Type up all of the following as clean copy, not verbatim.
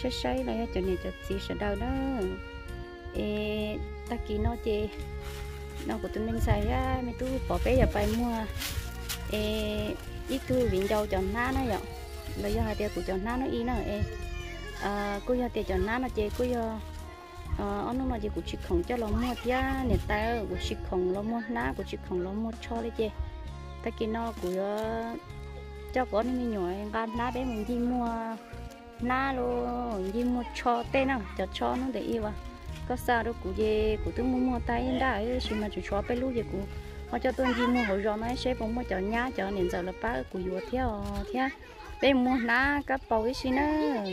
sấy này cho nên cho gì sẽ đau đó ta kỹ nó chê nó của tụi mình xài ra mấy tôi bỏ bé giờ phải mua ít tôi viện dầu cho ná nó vậy bây giờ hai tiền của cho ná nó y nó cô giờ tiền cho ná nó chê cô giờ ông nó chê của chị không cho nó mua thia nè ta của chị không nó mua ná của chị không nó mua cho đấy chê ta kỹ nó của cho con mình nhỏ gan ná bé mình đi mua ná luôn đi mua cho tên nào cho nó để yêu à có sao đâu cụ về cụ tôi mua tay đã ấy chỉ mà chỉ cho bé lú về cụ họ cho tôi đi mua hồi rồi nó sẽ không mua cho nhá cho nên giờ là bác cụ vừa theo bé mua ná các bầu cái gì nữa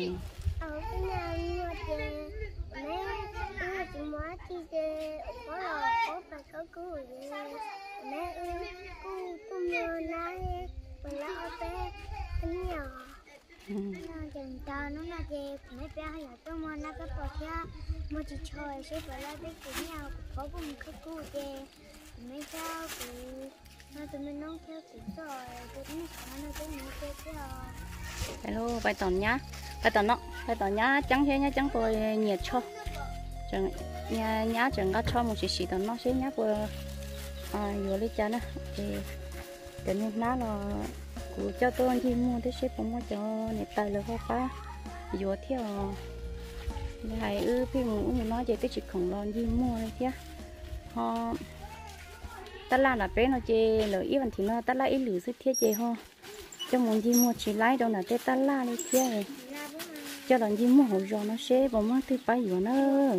chừng cho nó là gì mấy bé hay là tôi mua nó cái bột ra mua chỉ chơi sẽ phải là biết của nhau có vùng khắc cũ gì mấy cháu thì nó tụi mình nấu theo cũng rồi tụi mình nó cái mấy cái rồi hello bài tòn nhá bài tòn nhá trắng thế nhá trắng tôi nhiệt cho chẳng nhá chẳng có cho một xí tòn nó sẽ nhá vừa vừa lấy cha nữa thì cái này nó là của cho tôi đi mua thế xếp không có cho này tay là có vừa theo này khi mình nói về cái chuyện khổng lồ đi mua này chứ họ ta là bé nó chơi lợi ý thì nó ta lại ít lử sức thiết chơi ho cho muốn đi mua chỉ lái đâu là tết ta la đi kia rồi cho lần đi mua hồi rồi nó sẽ bông mất thứ bảy rồi nữa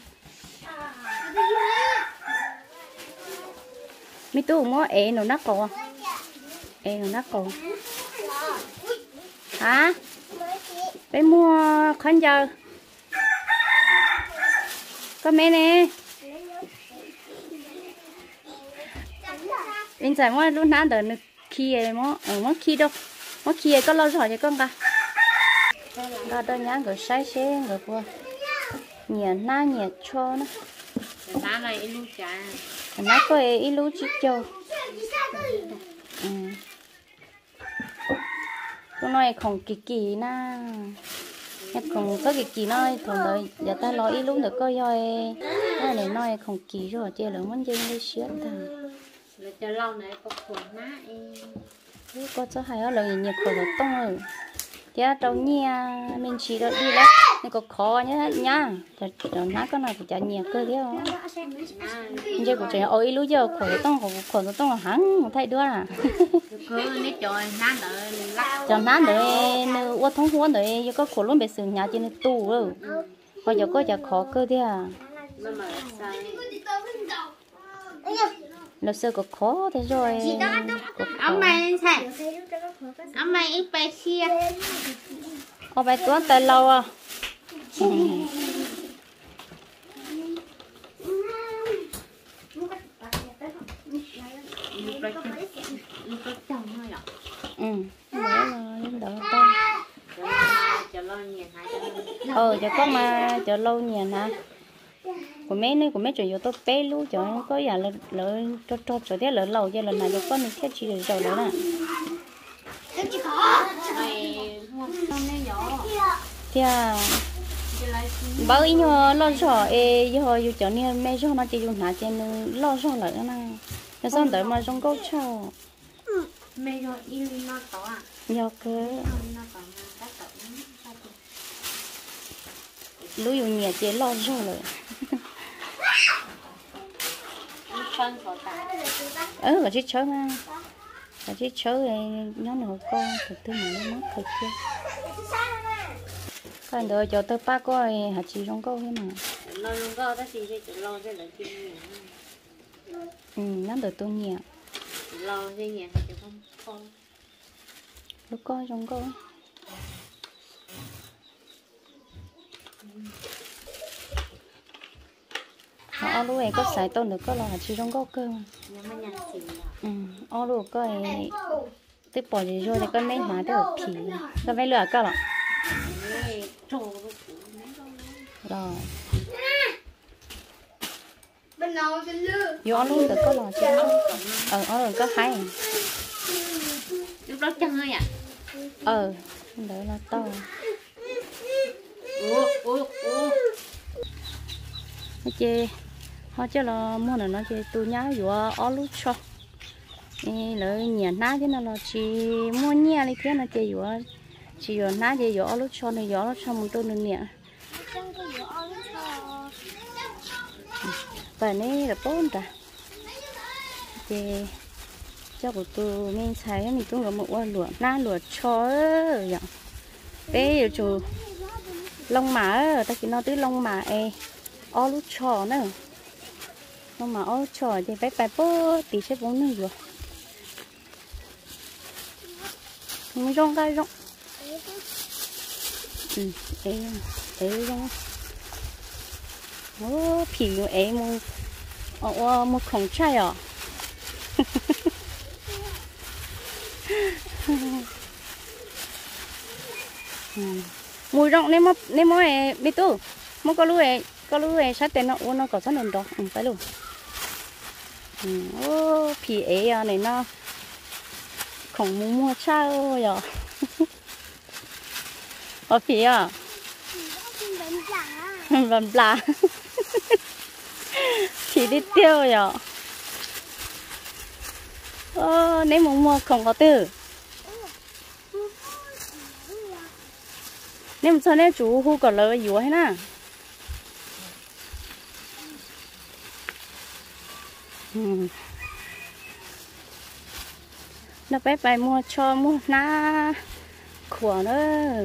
mi tu mua nó nát cổ nó nát cổ hả bé mua khăn giờ có mẹ nè bên trái mua lúc nãy đợt kia mua kia đâu mua kia có lâu rồi chứ con cả đó đó nhá người sai xe người qua nhiệt na nhiệt cho nó ná này ít lú chả nó có ít lú chích châu con nói không kỳ na không có kỳ nói thường đời giờ ta nói ít lúc nữa có rồi cái này nói không kỳ rồi chơi là muốn chơi đi xuyên thằng cho lâu này có khổ má có cho hay ở lời nhiệt khổ tông rồi thế trong nhà mình chỉ được đi đó nên có khó nhá cho má con này cũng chả nhiệt cơ thế không giờ cũng chỉ ôi lúc giờ khổ tông là hắn một thay đứa à cho ná để ô thông huấn để có khổ luôn bị sừng nhà trên tủ rồi bây giờ có chả khó cơ thế à nó sơ có khó thế rồi ông mày xem ông mày ít bài chia có bài toán tại lâu à cho con mà chờ lâu nhiều hả của mấy chuyện vô tôi bé lú cho có giả là cho thế là lâu cho lần này cho con mình thiết chỉ được rồi nữa nè thì bởi nhờ lo sợ giờ dù cho nên mấy cho nó chỉ dùng hạt trên lo sợ lại nè nó xong tới mà trong câu chào mấy cho yêu nó to à nhờ cơ lú dùng nhẹ chế lo sợ rồi có chiếc chớ mà có chiếc chớ này nó nổ con từ từ mà nó mất thật chưa còn đợi cho tôi ba coi hạt chỉ trong câu thế mà lo trong câu đó thì sẽ lo cái lợi kinh nó đợi tôi nhẹ lo cái nhẹ thì không lúc coi trong câu họ lúc này có xài tôn được có là chỉ trong câu cơ mà lúc có tiếp bỏ gì rồi thì con mấy má đều phì con mấy lửa cơ rồi vô luôn được có lò chứ rồi có hay lúc đó chân ơi à đỡ là to nó chơi họ chơi là mua là nó chơi tu nhá vừa ở lúc cho lợi nhà ná thế nào là chỉ mua nhà đi thế nó chơi vừa chỉ vừa ná chơi vừa ở lúc cho này vừa lúc cho một tôi nữa nè và này là bốn ta chơi cho của tôi mình xài mình cũng có một quả lúa ná lúa cho vậy bé giờ chú lông mã ta chỉ nói tới lông mã ở lúc cho nữa lông mã ở cho thì phải phải bớt tí sẽ bốn nữa rồi mình rong cái rong rong ô phì một khổng trai à mùi rong nên mà biết tu mà có lúa sát tên nó có sát nền đó phải luôn ô phì này nó khổng mua sao rồi ở phía à vần là chỉ đi tiêu rồi nếu muốn mua không có từ nếu sao nếu chủ khu có lời gì hết nè nó phải phải mua cho mua na của nó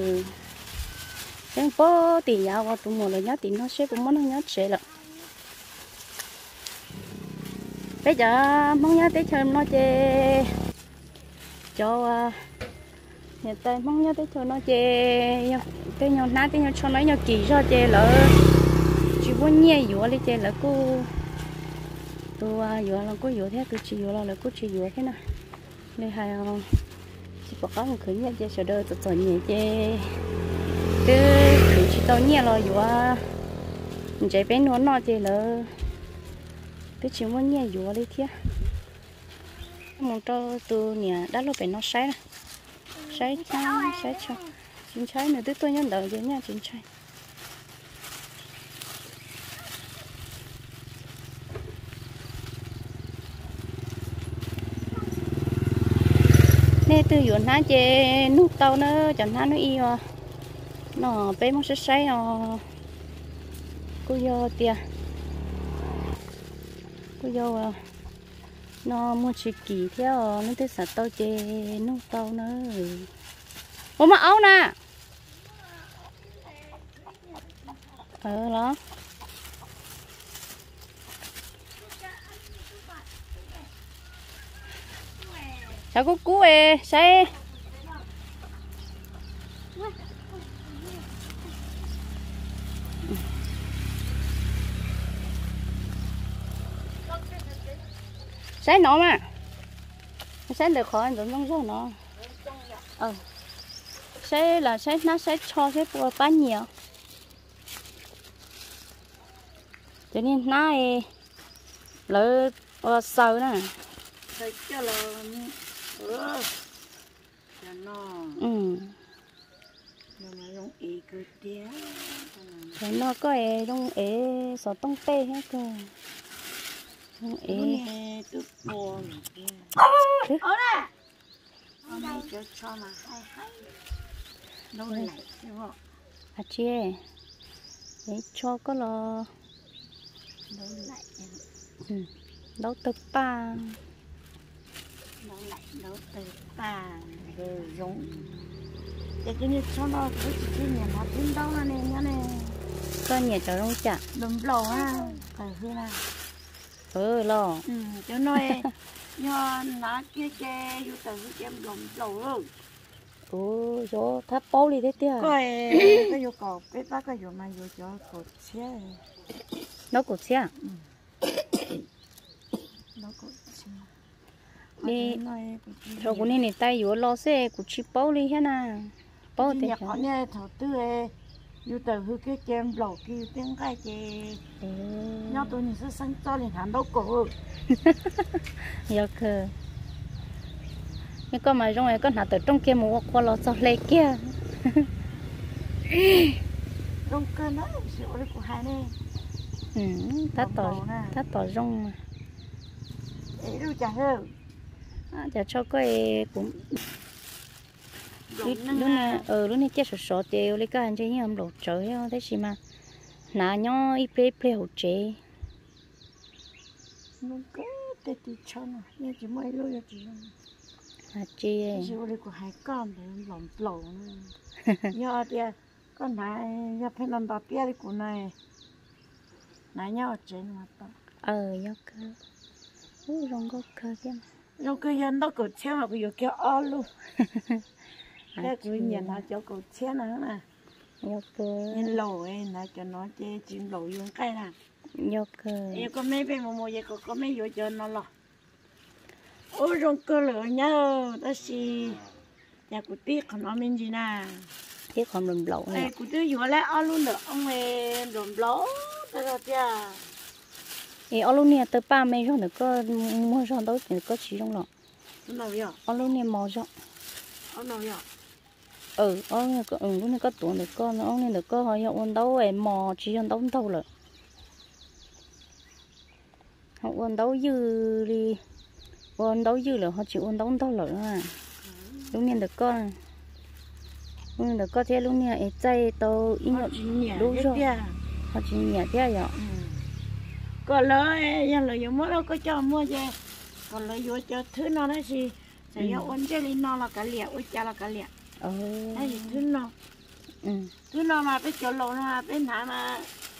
cái phố thì nhau vào tụi mình nhớ thì nó sẽ cũng muốn nó nhớ sẽ là bây giờ mong nhớ tới chơi nó chơi cho hiện tại mong nhớ tới chơi nó chơi tới nhau ná tới nhau cho nó nhau kỳ cho chơi lỡ chỉ muốn nhẹ dùa đi chơi lỡ cô tôi dùa là cô dùa thế tôi chỉ dùa là cô chỉ dùa thế nào đây hay không chỉ có một khởi nhận chơi sợ đời tụi nhẹ chơi cứ chỉ tao nhẹ rồi dùa mình chạy bên nó nọ chơi lỡ tôi chỉ muốn nhẹ dùa đi thế muốn cho tôi nhẹ đã lúc bên nó sấy nè sấy cho chín trái nữa tôi nhận đợi vậy nha chín trái nè từ dọn há chè nút tàu nó chẳng há nó y à nó bé mong sấy cô vô tia cô vô nó mua chỉ kỳ theo nó tới sạch tàu chè nút tàu nữa ủa mà áo nè đó sao có cú xe xe nó mà xe được khỏi anh giống giống nó xe là xe nó sẽ cho xe bùa bán nhiều cho nên nó lỡ sâu nè cho là nó có đông sọ tông tê hết cơ đông tôi buồn hôm nay cho mà hay đâu lại đúng không à chị để cho có lo đâu lại đâu tập ba đâu từ bà rồi giống để cái như cho nó cái nhà nó cũng đâu này nhá này con nhà cháu đông chả đầm lò ha phải hư là lo cho nó nhờ nó kia che vô từ em đầm lò gió tháp bao đi thế tia cái vô cột cái bác cái vô mà vô cho cột xe nó cột xe nó cột xe đi rồi cũng nên tay vô lo xe của chị bao đi hết nè bao thì họ nghe thầu tư yêu từ hư cái kem lẩu kia tiếng cái gì nhau tôi nhìn sang cho liền hẳn đâu cổ giờ cơ nhưng con mà trong này con hạt từ trong kia một qua lo cho lấy kia rong cơ nó sự ở đây của hai này ta tỏ rong mà ấy đâu chả hơn chả cho cái cũng lúc này chết sốt thì lấy cái anh chơi như ông đồ trời thế gì mà nãy nhau ít play hậu chế nó cái tết thì cho nó nhưng chỉ mấy lối chỉ chị chỉ ở đây của hai con thì lỏng lỏng nhớ thì con này nhớ phải làm đào tia đi của này nãy nhớ trên mà to nhớ cơ rong có cơ kia rong cơ dân đó cổ xe mà bây giờ kéo o luôn cái cứ nhìn nó cho cổ xe nữa nè nhớ cơ nhìn lẩu ấy nó cho nó chơi chim lẩu dùng cái nè nhớ cơ em có mấy bên một giờ có mấy giờ cho nó lò ôi rong cơ lửa nhớ đó xí nhà của tiếc còn nó mình gì nè tiếc còn lùm lẩu này của tiếc vừa lại o luôn được ông ấy lùm lẩu đó rồi chưa ở lúc này tới ba mấy rồi nữa có mua rồi đâu thì có chỉ trong lọ nào vậy ở lúc này màu rồi nào vậy ở lúc này có tuổi nữa có nó nên được có họ ôn đâu em mò chỉ ôn đâu đâu rồi họ ôn đâu dư đi ôn đâu dư là họ chỉ ôn đâu đâu rồi lúc này được có thế lúc này em chạy tàu in đúng rồi họ chỉ nhẹ thế vậy còn lời nhân lời mua đâu có cho mua gì còn lời vô cho thứ nó đó gì sẽ cho ôn chơi lên nó là cả liệt ôi cha là cả liệt hay gì thứ nó mà phải cho lỗ nó phải thả mà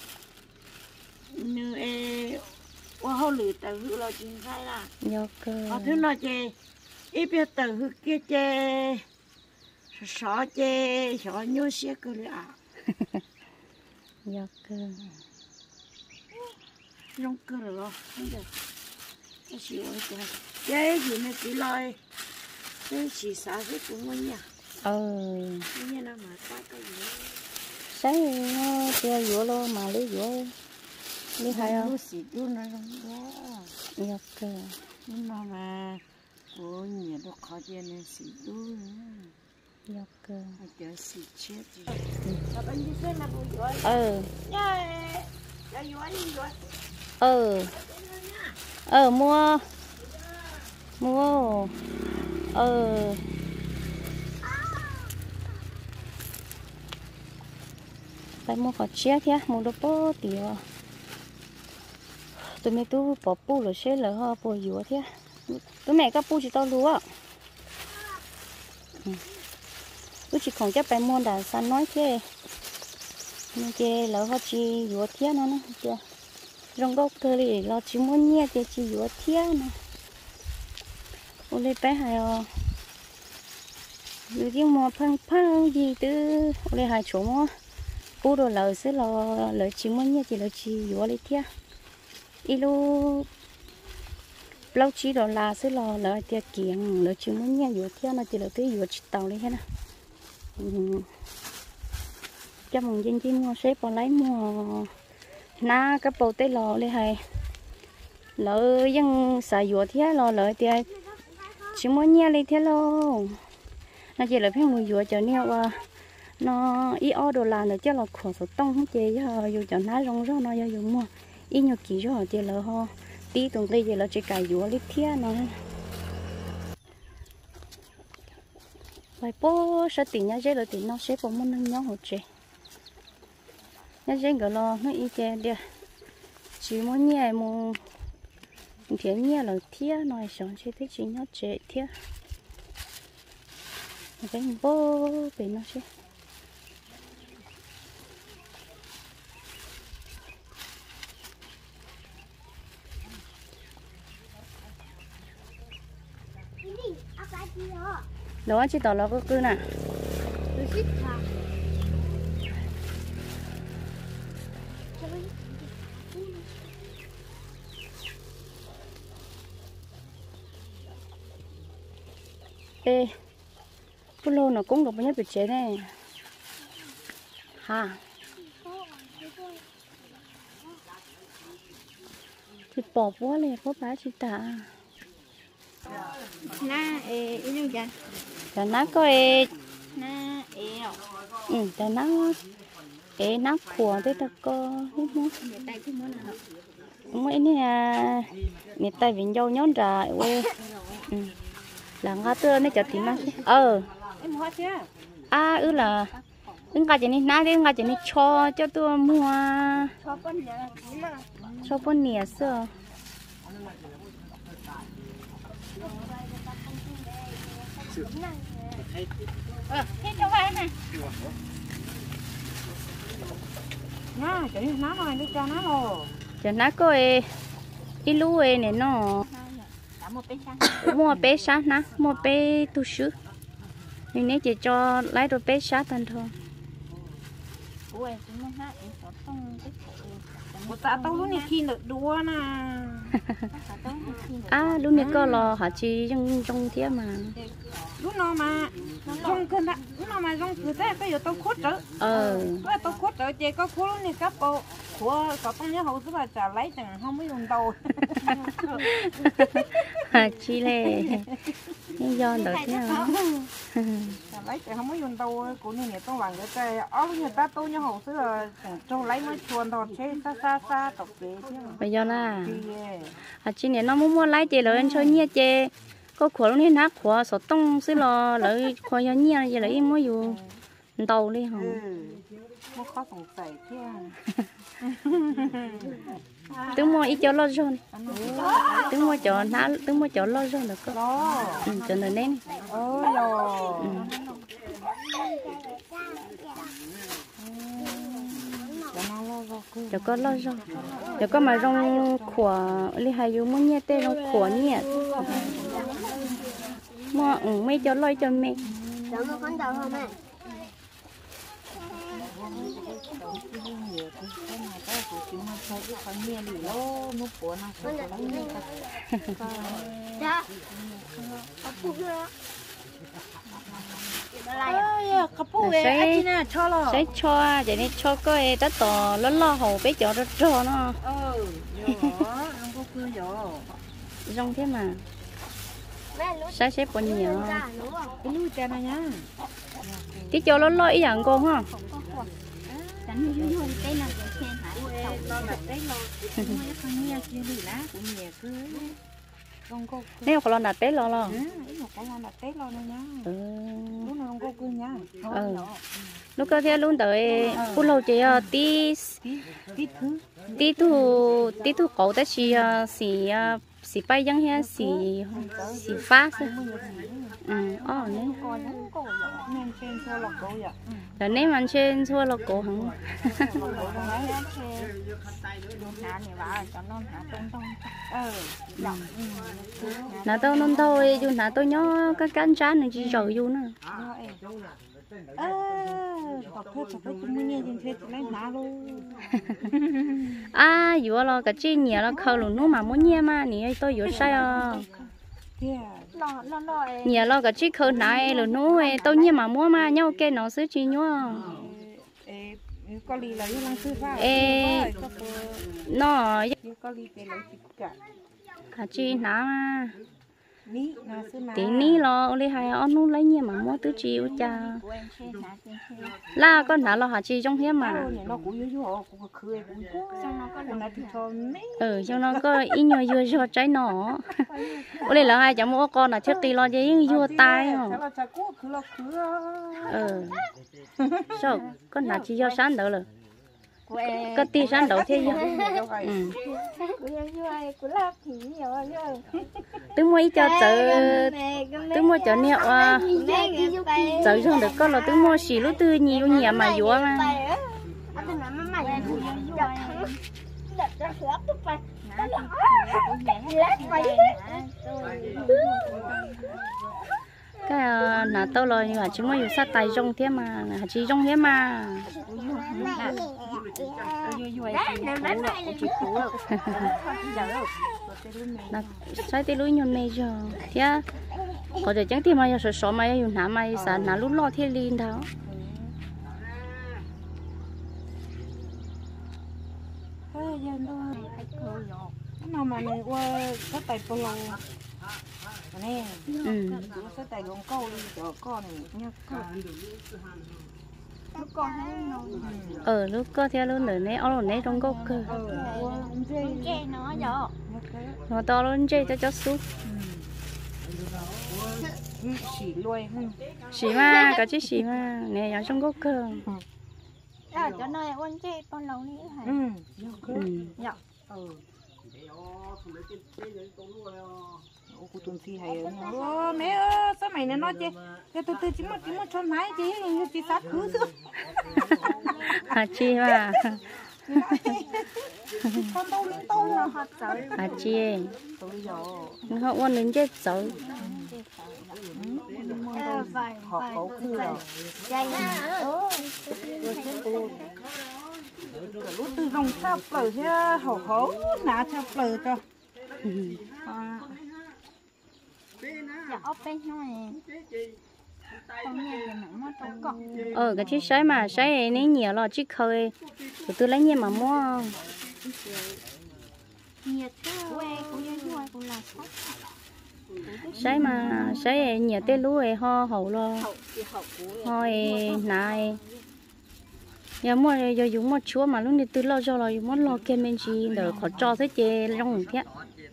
như qua hậu lử từ hư là chính sai là nhớ cơ có thứ nó chơi ít biết từ hư kia chơi sợ chơi sợ nhớ xe cơ là nhớ cơ rong cơ rồi không được cái gì vậy cái gì mà chỉ lời cái chỉ xả cái cũng ngon nhỉ như nào mà cái gì sáng nó chơi dũa luôn mà lấy dũa lấy hay không xịt luôn nó đó nhớ cơ nhưng mà cô nhỉ nó khó chơi nên xịt luôn nhớ cơ chờ xịt chết gì ở bên dưới là bùi dũa mua phải mua khó chết nhá mua đồ bó tiểu tụi mày tu bỏ pu rồi xế lỡ ho bỏ dừa thế tụi mẹ các pu chỉ tao lúa tôi chỉ còn chắc phải mua đàn san nói thế nhưng cái lỡ ho chỉ dừa thế nó chưa rong gốc cơ thì lo chỉ muốn nhẹ thì chỉ dừa thế nó ôi bé hay dù riêng mua phăng phăng gì từ ôi hai chỗ mua pu đồ lỡ sẽ lỡ chỉ muốn nhẹ thì lỡ chỉ dừa lấy thế ilu lâu chỉ đồ là sẽ lỡ tiệt kiềng lỡ chỉ muốn nhẹ dừa thế nó chỉ lỡ tới dừa chỉ tàu lấy hết nè cho mong dân chỉ mua xếp vào lấy mua na cái bầu tê lò lấy hay lỡ dân xài dừa thế lỡ tiệt chỉ muốn nhẹ lấy thế luôn nó chỉ là phải mua dừa cho neo nó ít ở đồ là nữa chứ là khổ số tông không chơi dù cho nó rong rong nó dù mua ít nhiều kỹ rồi thì là ho tí tuần đây thì là chỉ cài dừa lít thía nó vậy bố sẽ tìm nhá dễ là tìm nó sẽ có muốn nâng nhau hỗ trợ nhá dễ cái lo nó ít chơi đi chỉ muốn nhẹ muốn thiệt nhẹ là thía nói xong chỉ thấy chỉ nhớ chơi thía cái bố về nó sẽ đó chỉ tỏ là có cứ nè ê cái lô nó cũng được bao nhiêu bị chế này ha thì bỏ quá liền có bá chị ta na yêu dạ cho nó có ê na cho nó ế nắp khua tới ta có hết món mấy nè nhiệt tay vịnh dâu nhón trà quê là ngã tơ nó chặt tím á em hoa chưa là ứng cả này nãy đấy ứng cả này cho tôi mua cho con nè sữa hết cho vậy này nha chỉ nó rồi đi cho nó rồi cho nó có ít lúa này nó mua bé sát nè mua bé tu sữa nhưng nếu chỉ cho lấy đồ bé sát thôi một tạ tao lúc này khi được đua nè lúc này có lò họ chỉ trong thế mà lúc nào mà trong cơn đó lúc nào mà trong cứ thế có tao khốt trở có tao khốt trở chị có khốt lúc này các bộ của có tao nhớ hậu tức là trả lấy chẳng không mới dùng đầu chi lệ lý do được chứ trả lấy chẳng không mới dùng đầu của này tao làm cái người ta tôi nhớ hậu tức là cho lấy mới chuồn đòn chế xa tập kế chứ bây giờ là chi này nó muốn mua lấy chị rồi anh cho nhia chị có khổ lúc này nát khổ sổ tông xí lò lợi khổ cho nhia vậy lấy mới dù đầu đi hả nó khó sòng sảy chứ tướng mua ít cho lo rồi tướng mua cho ná tướng mua cho lo rồi được cơ cho nên nên cho có lo rồi cho có mà rong khổ li hay dù muốn nhẹ tê rong khổ nhẹ mua mấy cho lo cho mẹ sẽ cho vậy nên cho cái đất to lớn lo hồ bé cho nó cho nó rong thế mà sẽ bao nhiêu cái lúa cha này nhá tí cho lớn lo ý dạng con ha nếu có lon đặt té lo lúc có theo luôn tới phút lâu chỉ tí thu cổ tới xì bay giống như xì phá thôi rồi nếu mà trên xua là cổ hẳn nãy tôi nôn thôi dù nãy tôi nhớ cái cán trán này chỉ rồi dù nữa dù là cái chi nhẹ là khâu luôn nó mà muốn nhẹ mà nè tôi vừa sai nhẹ là cái chi khâu này luôn nó tôi nhẹ mà mua mà nhau cái nó xứ chi nhớ nó cái chi nào mà tí ní lo lấy hai ông nu lấy nhiều mà mua tứ chiều cha la con nào lo hả chi trong thế mà cho nó có ít nhiều vừa cho trái nọ lấy là hai cháu mua con là trước tí lo giấy vừa tai không sao con nào chỉ do sáng đỡ rồi có tí sáng đỡ thế tôi mua cho tôi mua cho nẹo giờ không được con là tôi mua xì lúc tôi nhiều nhẹ mà dúa mà cái là tôi rồi nhưng mà chúng mới sát tay trong thế mà chỉ trong thế mà sai tay lưỡi nhon mày giờ thế có thể chẳng thì mà giờ sợ mày dùng nã mày sợ nã lút lo thế liền tháo nào mà này qua sát tay polo nè sát tay gồng câu đi cho con nhá con lúc con hay nó lúc có theo luôn nữa nè ở nè trong gốc cơ chơi nó giờ nó to luôn chơi cho xuống xỉ lui xí mà cả chiếc xí mà nè ở trong gốc cơ cho nơi ôn chơi con lâu nữa hả dạ cô tuần si hay mẹ ơi sao mày nó chứ cái từ chỉ một chọn máy chứ chỉ sát cứ chứ chi mà con đâu lên đâu là hạt trời chi tôi giờ nó ôn đến chết xấu họ có cứ rồi chơi lúc từ dòng sao phở chứ họ khó nã sao phở cho giờ ốp bên thôi con nhà thì nó trong cọc cái chiếc sấy mà sấy này nhiều lo chiếc khơi tụi tôi lấy nhiều mà mua nhiệt quê cũng như vui cũng là sốt sấy mà sấy nhiều tê lúa ấy ho hậu lo ho này giờ mua giờ dùng mua chúa mà lúc này tôi lo cho là dùng mua lo kem bên gì để khó cho thế chế trong thế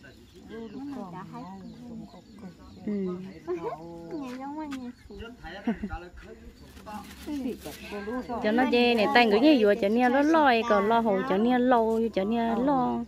cho nó dê này tay người như vừa cho nên nó loi còn lo hậu cho nên lâu cho nên lo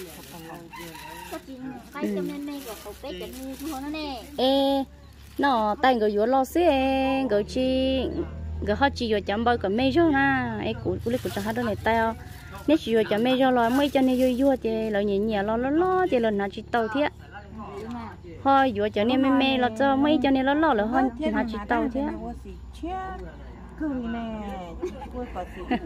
ê nó tay người vừa lo xí người chi người họ chỉ vừa chấm bao còn mấy rồi na ê cụ lấy cụ cho hai đứa này tay nếu chỉ vừa chấm mấy rồi lo mấy cho nên vừa vừa thì lo nhẹ nhẹ lo thì lần nào chỉ tàu thế thôi vừa cho nên mê lo cho mấy cho nên lo là hơn nào chỉ tàu thế cứ nè tôi có gì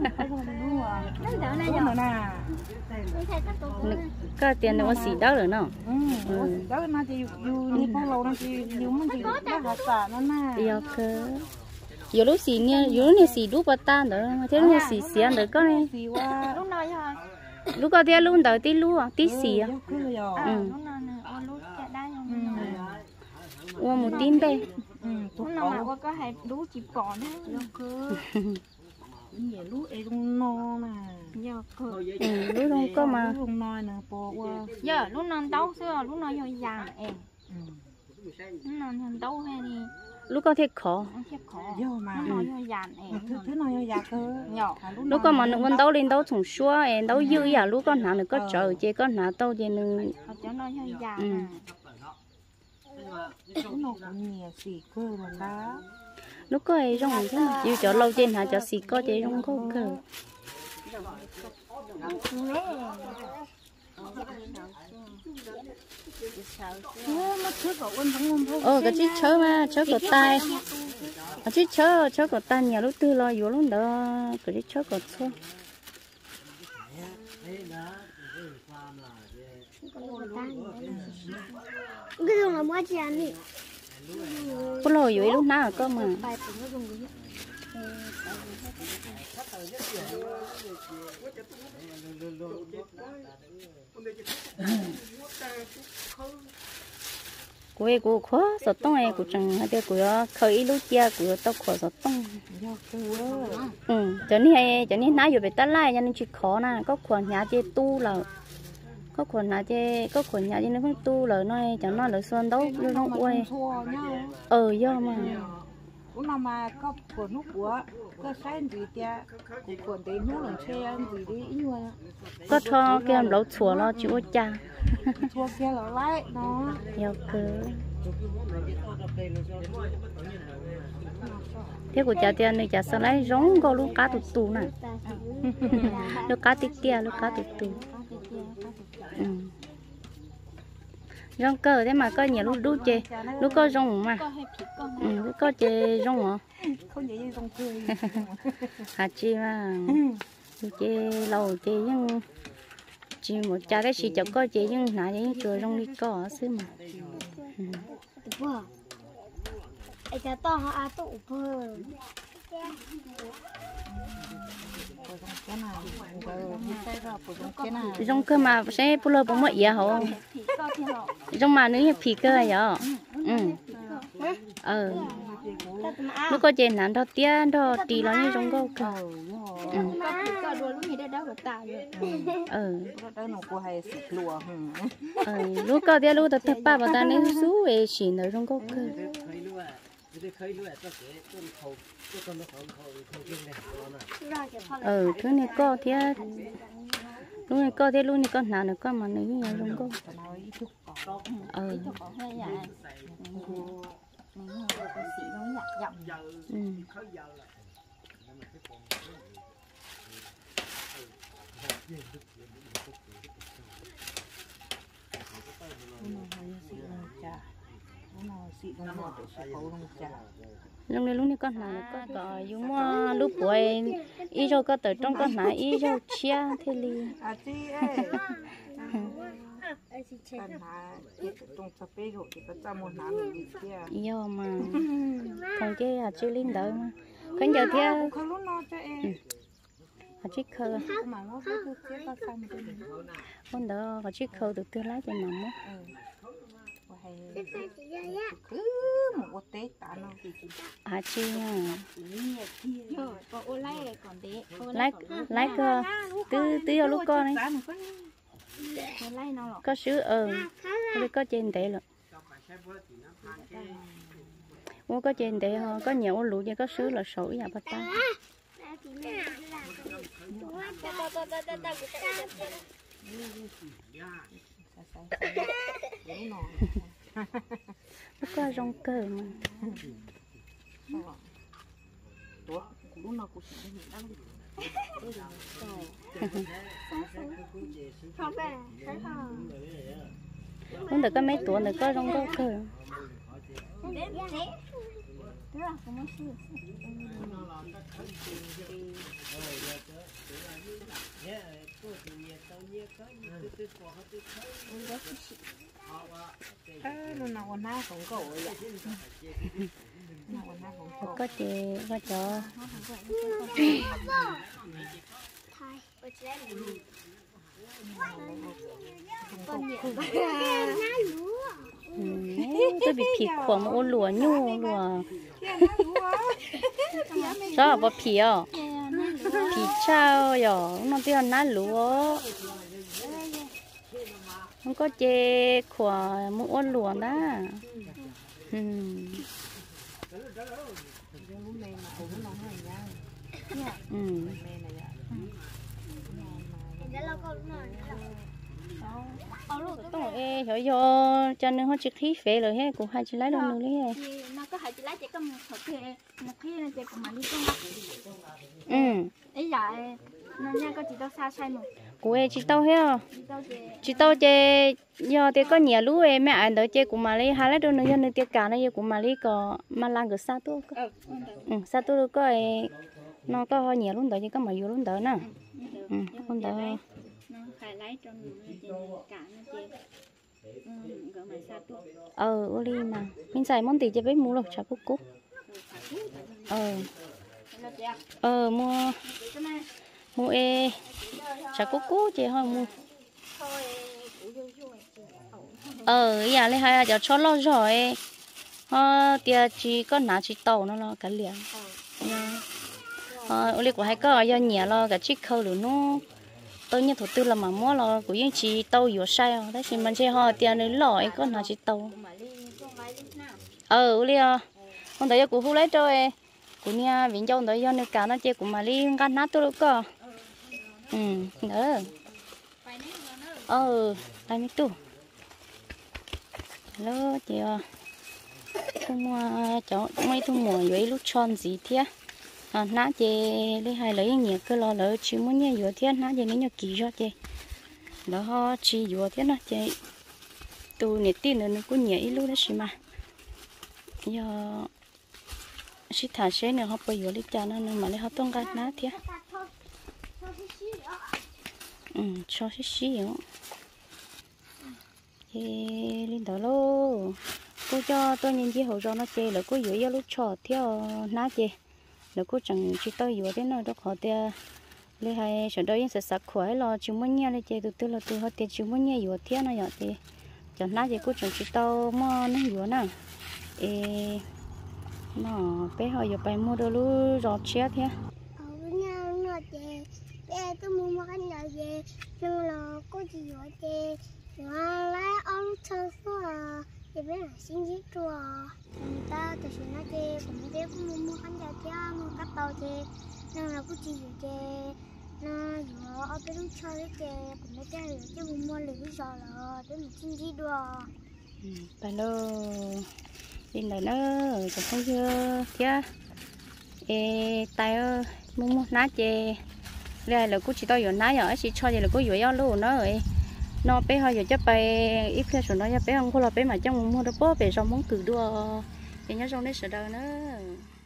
cái tiền nó xỉ đó rồi nó đó nó chỉ như con lâu nó chỉ như mình chỉ nó hạt xả nó nè yêu cơ nhiều lúc xỉ nha nhiều lúc này xỉ đúc vào tan đó thế nó xỉ xỉ ăn được có này lúc nào hả lúc có thế luôn đầu tí lúa tí xỉ à lúc nào lúc chạy đá uống một tin đây lúc nào mà qua có hai lú chìm cỏ nữa nhiều lú ấy cũng no mà giờ cơ lú không có mà không no nè bỏ qua giờ lúc nào tấu xưa lúc nào hơi già em lúc nào thằng tấu hay đi lúc có thể khó giờ mà lúc nào hơi già em thứ nào hơi già cơ nhỏ lúc có mà nó con tấu lên tấu thùng xua em tấu dữ à lúc con nào nó có trời chứ con nào tấu chứ nó cho nó hơi già nó cũng nhiều xì cơ mà đó lúc có ấy rong thế mà chịu cho lâu trên hả cho xì có chứ rong có cơ cái chiếc chớ mà chớ của tay cái chiếc chớ của tay nhà lúc tư lo yếu luôn đó cái chiếc chớ của xua cái dùng là mua chén đi có lo yếu lúc nào có mà quê của khó sợ tông này của chẳng hay tiêu của khởi lúc chia của tao khó sợ tông cho nên nãy giờ bị tát lại cho nên chỉ khó nè có khoản nhà chơi tu là có khoản nhà chơi nó không tu là nói chẳng nói là xuân đấu nó không quê do mà cũng nào mà có quần nước của có sai gì tia quần đấy nước là xe gì đi nhiều có cho cái em lẩu chùa lo chịu cha chùa kia là lại nó yêu cơ thế của cha tiền này cha sao lấy giống có lúc cá tụt tù nè lúc cá tít kia lúc cá tụt tù rong cơ thế mà có nhiều lúc đu chê lúc có rong mà lúc có chê rong hả không vậy rong cười hạt chi mà chê lâu chê nhưng chỉ một cha cái gì chẳng có chê nhưng nãy những cười rong đi có xứ mà ai cha to họ tụ phơ rong cơ mà sẽ bù lơ bông mọi gì hả rong mà nếu như phì cơ vậy lúc có chuyện nản đó tiền đó tì nó như giống câu cơ có đuôi lúc gì đây đâu có ta đó nó có hay xịt lùa lúc có tiền lúc tập tập ba ta nên xú về xịn ở trong câu cơ thứ này có thế lúc này có thế lúc này con nào nữa con mà nữa như trong câu lúc này con nào có dùng mua lúc buổi ít cho có tới trong con nào ít cho chia thế li yêu mà còn cái chưa linh đỡ mà con giờ thế chiếc khơ con đó có chiếc khơ được tương lai cho nằm á chi nha lấy cơ tứ lúc con này có sứ có trên tệ rồi muốn có trên tệ có nhiều lũ nhưng có sứ là sổi nhà bắt tay nó có rong cơ mà không được có mấy tuổi được có rong cơ có chị có cho tôi bị phì khoang ô lúa nhu lúa sao bỏ phì à phì chao rồi nó tiêu nát lúa không có chê khoang mua ô lúa đó hiểu vô cho nên họ chỉ khí phê rồi hết cũng hay chỉ lấy đâu nữa hết nó có hay chỉ lấy chỉ có một khi nó chỉ cũng mà đi con ấy giờ nó nha có chỉ tao xa sai một của em chỉ tao hết chỉ tao chơi giờ thì có nhiều lúa em mẹ anh đợi chơi cũng mà lấy hai lấy đâu nữa cho nên tiêu cả nó cũng mà lấy có mà làm cái sa tu sa tu có nó có nhiều luôn đợi chỉ có mà nhiều luôn đợi nè không đợi phải lấy trong cả nó chơi gọi mà sa tu oli mà mình xài món gì cho bé mua lộc chả bút cúc mua chả cúc chị thôi mua giờ lấy hai giờ cho lo rồi tiệt chỉ có nã chỉ tàu nó lo cả liền oli của hai có giờ nhẹ lo cả chiếc khâu rồi nó tôi như thủ tư là mà mua là của những chị tàu vừa sai rồi đấy thì mình chơi họ tiền lấy lỏi có nào chị tàu uli con thấy của hú lấy rồi của nhà viện châu tới do nơi cả nó chơi của mà đi ngăn nát tôi cơ nữa đây mấy tu hello chị thu mua cháu mấy thu mua vậy lúc tròn gì thế nát chị lấy hai lấy nhiều cơ lo lỡ chỉ muốn nhiều vừa thế nát chị lấy nhiều kỳ cho chị đó chỉ vừa thế nó chị tu nè tin nữa nó cũng nhiều ít lúc đó xí mà giờ xí thả xe nữa họ bây giờ lấy cha nó mà lấy họ tông gạt nát thế cho xí vậy lên đó lô cô cho tôi nhìn chị hậu cho nó chơi là cô dưới lúc trò theo nát chị là cô chẳng chỉ tôi vừa thế nào đó họ tiền lấy hai sản đó sẽ sạch khỏe lo chúng muốn nghe lấy chơi từ là từ họ tiền chúng muốn nghe vừa thế nó vậy thì chẳng nát chị cô chẳng chỉ tôi mà nó vừa nè nó bé họ giờ phải mua đồ lu rọt chia thế ở bên nhà nó chè bé tôi mua một cái nhà chè nhưng là có gì ở chè mà lấy ông chơi xưa thì bé là xin giết chùa người ta từ xưa nó chè cũng bé cũng mua cái nhà chè mua cái bao chè nhưng là có gì ở chè nó giờ ở bên chơi cái chè cũng bé chè chứ không mua liền cái giò là để mình xin giết chùa phải lo đi nữa nữa còn không chưa chứ tay mua ná chè đây là cũng chỉ tao giờ ná giờ chỉ cho gì là cũng vừa nhau luôn nữa rồi nó bé hơi giờ chấp bay ít khi số nó bé không có là bé mà trong mua được bó về xong món cử đua thì nhớ trong đấy sợ đâu nữa